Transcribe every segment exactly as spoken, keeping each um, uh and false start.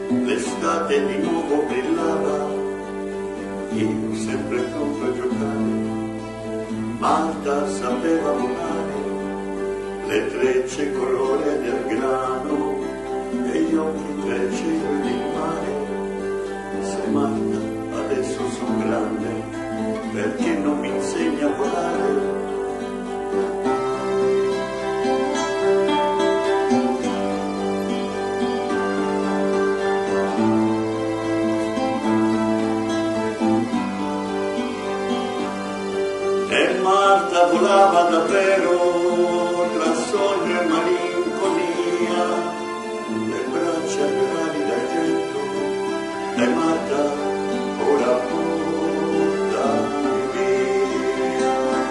l'estate di nuovo brillava, io sempre pronto a giocare, Marta sapeva volare, le trecce colore del grano e gli occhi trecero di mare. Se Marta adesso sono grande, perché non mi insegna a volare? E Marta volava davvero tra sogno e malinconia, le braccia gravi d'argento, e Marta ora portami via.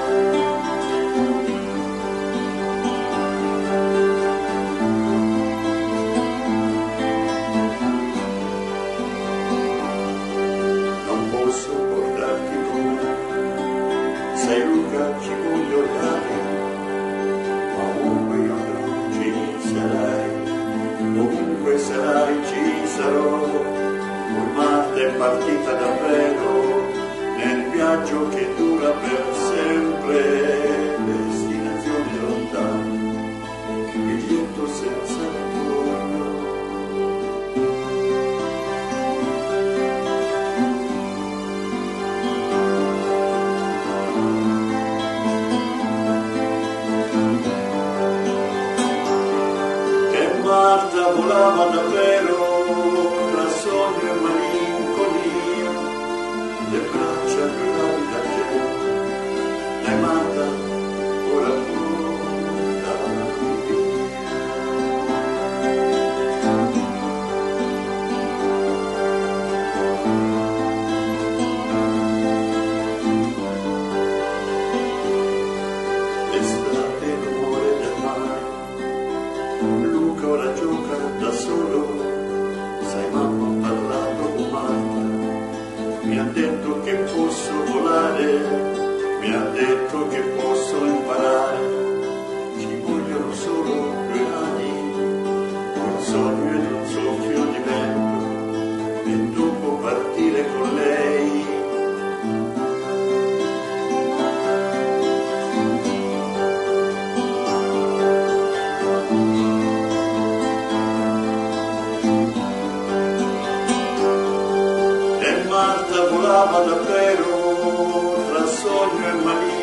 Non posso portarti con me, sei Luca, ci voglio dare, ma ovunque io andrò ci sarai, ovunque sarai ci sarò. Marta è partita davvero nel viaggio che dura per sempre, destinazione lontana, biglietto senza ritorno. Marta volava davvero tra sogno e malinconia, le braccia gravi d'argento, e Marta ora portami via. L'estate rumore del mare, Luca ora gioca da solo, sai mamma ha parlato con Marta, mi ha detto che posso volare, mi ha detto che posso imparare, ci vogliono solo due anni, un sogno ed un soffio di vento, e dopo partire con lei. Marta volava davvero tra sogno e maligno.